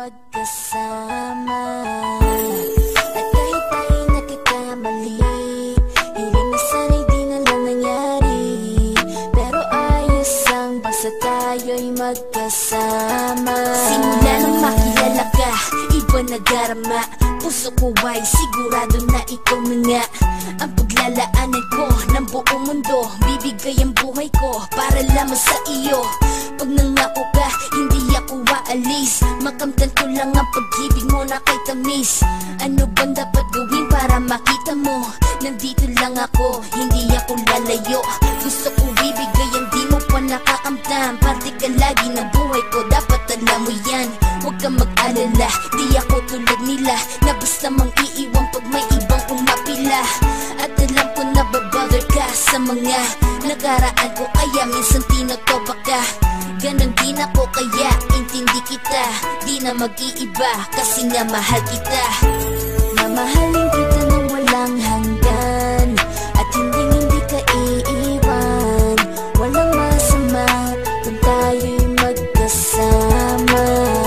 magkasama. At kahit tayo'y nagkakamali, hiling na sana'y di na lang nangyari. Pero ayos ang basta tayo'y magkasama. Simula nang makilala ka, iba nadarama. Puso ko ay sigurado na ikaw na nga ang paglalaanan ko ng buong mundo. Bibigay ang buhay ko para lamang sa iyo. Pag nangako ka, hindi ako waalis. Makamtan ko lang ang pag-ibig mo na kay tamis. Ano bang dapat gawin para makita mo? Nandito lang ako, hindi ako lalayo. Gusto ko bibigay ang di mo pa nakakamtan. Parte ka lagi ng buhay ko, dapat alam mo yan. Huwag kang mag-alala, di ako tulad nila na basta mang iiwan pag may ibang umapila. At alam ko na babother ka sa mga nakaraan ko, kaya minsan tinotopa ka. Ganon din ako kaya intindi kita. Di na mag-iiba kasi nga mahal kita. Mamahalin kita nang walang hanggan, at hindi ka iiwan. Walang masama kung tayo'y magkasama.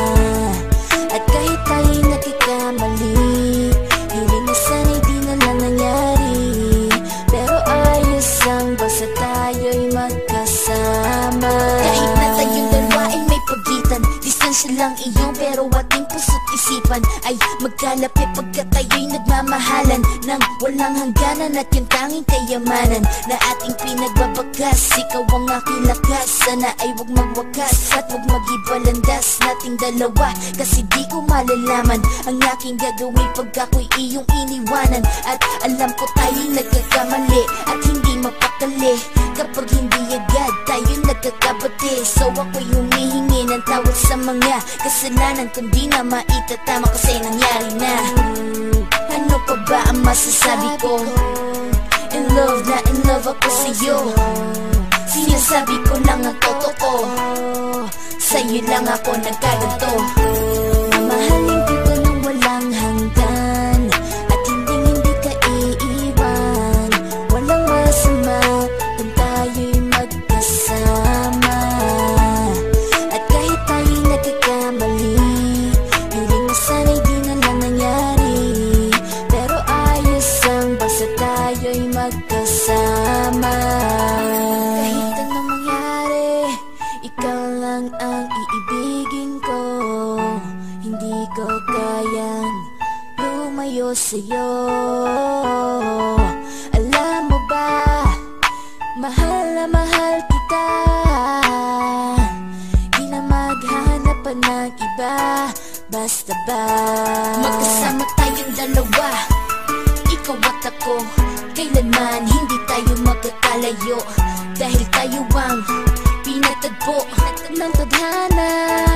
At kahit tayo'y nagkakamali, hiling na sana'y di na lang nangyari. Pero ayos ang basta tayo'y magkasama. Kahit na tayong dalawa ay may pagitan, distansya lang iyong pero ating puso't isipan ay magkalapit pagkat tayo'y nagmamahalan ng walang hangganan. At yung tanging kayamanan na ating pinagbabagas, ikaw ang aking lakas. Sana ay huwag magwakas at huwag mag-ibalandas nating dalawa, kasi di ko malalaman ang aking gagawin pag ako'y iyong iniwanan. At alam ko tayo'y nagkakamali at hindi mapakali kapag hindi agad tayo'y nagkakabati. So ako'y humihingi ng tawad sa mga kasalanan kung di na maitatama kasi nangyari na. Ano pa ba ang masasabi ko? In love na in love ako sa'yo. Sinasabi ko lang ang totoo, sa'yo lang ako nagkaganto. Mamahalin kita nang walang hanggan, at hindi ka iiwan. Walang masama kung tayo'y magkasama. At kahit tayo'y nagkakamali, hiling na sana'y di na lang nangyari. Pero ayos ang basta tayo'y magkasama. Kahit anong mangyari, ikaw lang ang iibigin ko. Hindi ko kayang lumayo sa'yo. Alam mo ba, mahal na mahal kita. Di na maghanap pa ng iba. Basta ba magkasama tayong dalawa, ikaw at ako, kailanman hindi tayo magkakalayo. Dahil tayo ang pinatagpo ng tadhana.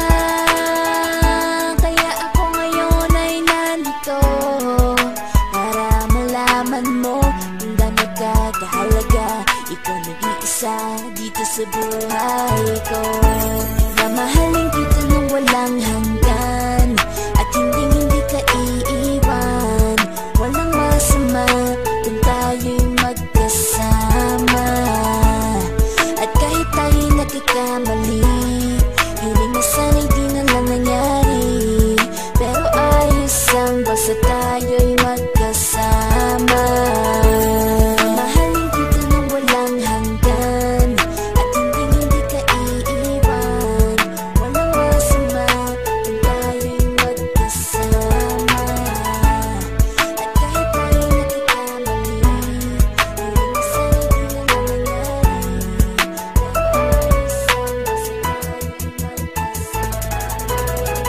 Kaya ako ngayon ay nandito para malaman mo kung gaano ka kahalaga. Ikaw nag-iisa dito sa buhay ko. Mamahalin kita nang walang hanggan, at hindi ka iiwan. Walang masama kung tayo'y magkasama. At kahit tayo'y nagkakamali, hiling na sana'y di na lang nangyari. Pero ayos ang basta tayo'y magkasama. Mahalin kita nang walang hanggan, at hindi ka iiwan. Walang masama kung tayo'y magkasama. At kahit tayo'y nagkakamali, hiling na sana'y di na lang nangyari. Pero ayos ang basta tayo'y magkasama.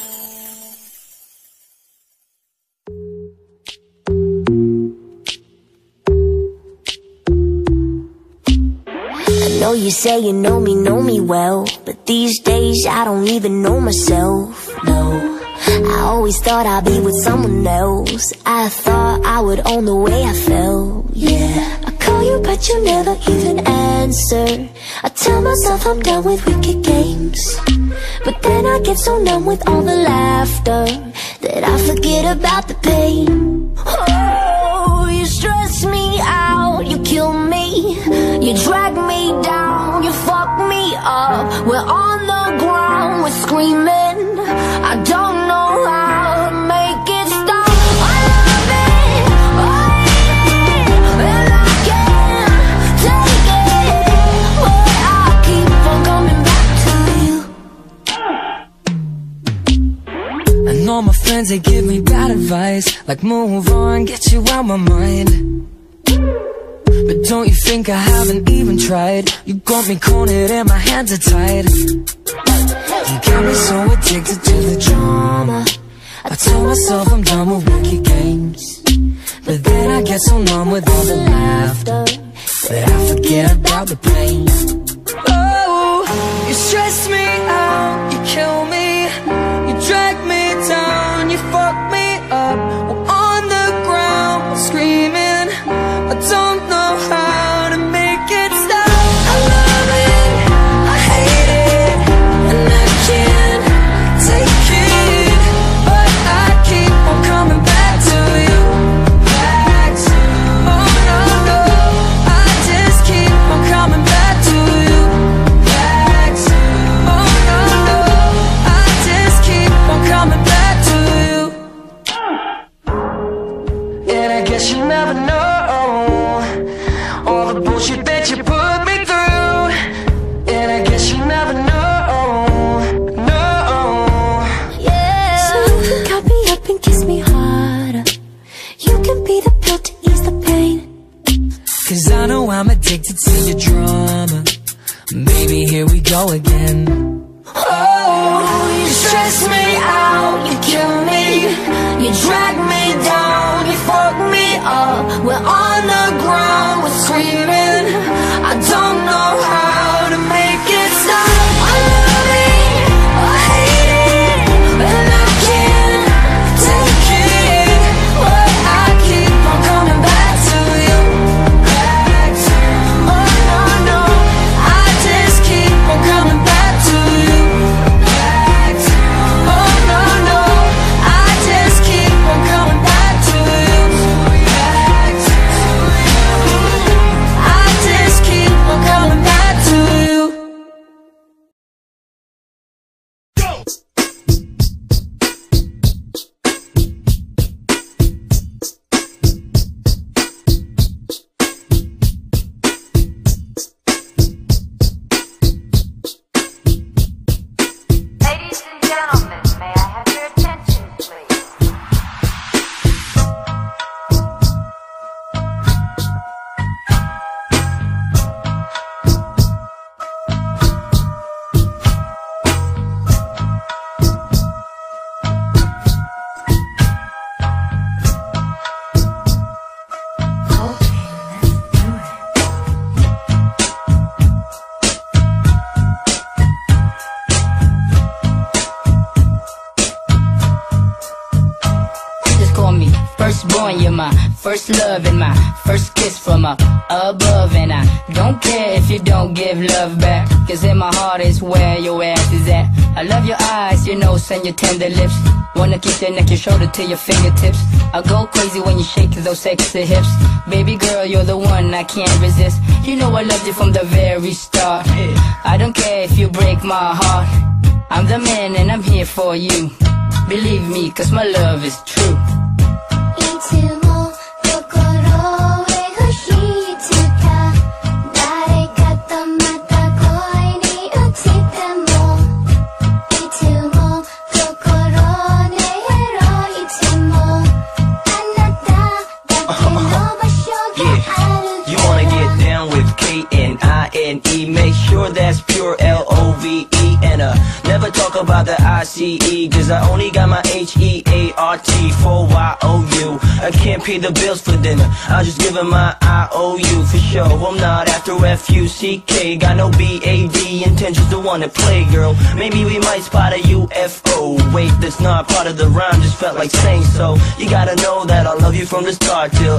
I know you say you know me well, but these days I don't even know myself, no. I always thought I'd be with someone else. I thought I would own the way I felt, yeah. I call you but you never even answer. I tell myself I'm done with wicked games, but then I get so numb with all the laughter that I forget about the pain. Oh, you stress me out, you kill me, you drag me down, you fuck me up. We're on the ground, we're screaming. I don't know friends, they give me bad advice, like move on, get you out my mind. But don't you think I haven't even tried? You got me cornered and my hands are tied. You got me so addicted to the drama. I tell myself I'm done with wicked games, but then I get so numb with all the laughter that I forget about the pain. Oh, you stress me out, you kill me, you drag me down, you fuck me up. I'm on the ground, screaming, I don't know how to make it stop. I love it, I hate it, and I can't take it, but I keep on coming back to you. Back to you. Oh no, no, I just keep on coming back to you. Back to you. Oh no, no, I just keep on coming back to you. And I guess you never know all the bullshit that you put me through. And I guess you never know, no. Yeah. So you can cut me up and kiss me harder. You can be the pill to ease the pain. Cause I know I'm addicted to your drama. Baby, here we go again. Oh, you stress me out, you kill me, you drag me down, you fuck me up. We're on the ground, we're screaming, I don't know how to make it stop. I love it, I hate it, and I can't take it, but I keep on coming back to you. Back to you. Oh no, no, I just keep on coming back to you. Back to you. Oh no, no, I just keep on coming back to you. Back to you. I just keep on coming back to you. Ladies and gentlemen, may I have your attention, please? Just call me firstborn, you're my first love and my first kiss from up above. And I don't care if you don't give love back, cause in my heart is where your ass is at. I love your eyes, your nose and your tender lips. Wanna keep your neck, your shoulder to your fingertips. I go crazy when you shake those sexy hips. Baby girl, you're the one I can't resist. You know I loved you from the very start. I don't care if you break my heart. I'm the man and I'm here for you. Believe me, cause my love is true. いつも心へ欲しいつか誰かとまた恋に落ちてもいつも心でやろういつもあなただけの場所がある You wanna get down with K-N-I-N-E. Make sure that's pure L-O-V-E. And never talk about the I-C-E, cause I only got my H-E-A-R-T for Y-O-U. I can't pay the bills for dinner, I'll just give her my I-O-U. For sure, I'm not after F-U-C-K. Got no B-A-D intentions to wanna play, girl. Maybe we might spot a UFO. Wait, that's not part of the rhyme, just felt like saying so. You gotta know that I love you from the start till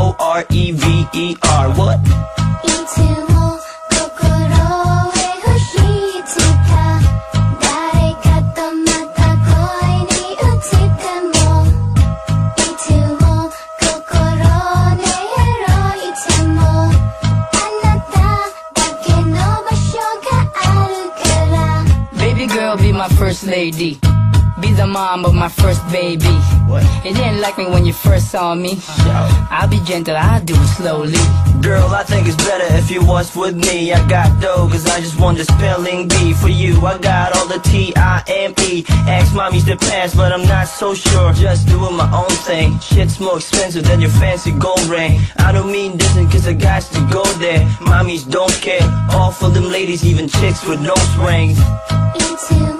F-O-R-E-V-E-R. What? いつも心へ欲しいつか誰かとまた恋に落ちてもいつも心でやろういつもあなただけの場所があるから Baby girl, be my first lady. Be the mom of my first baby. What? You didn't like me when you first saw me. I'll be gentle, I'll do it slowly. Girl, I think it's better if you was with me. I got dough, cause I just want the spelling bee. For you, I got all the T-I-M-E. Ask mommy's the past, but I'm not so sure. Just doing my own thing. Shit's more expensive than your fancy gold ring. I don't mean this cause I got to go there. Mommies don't care. All for them ladies, even chicks with nose rings. Into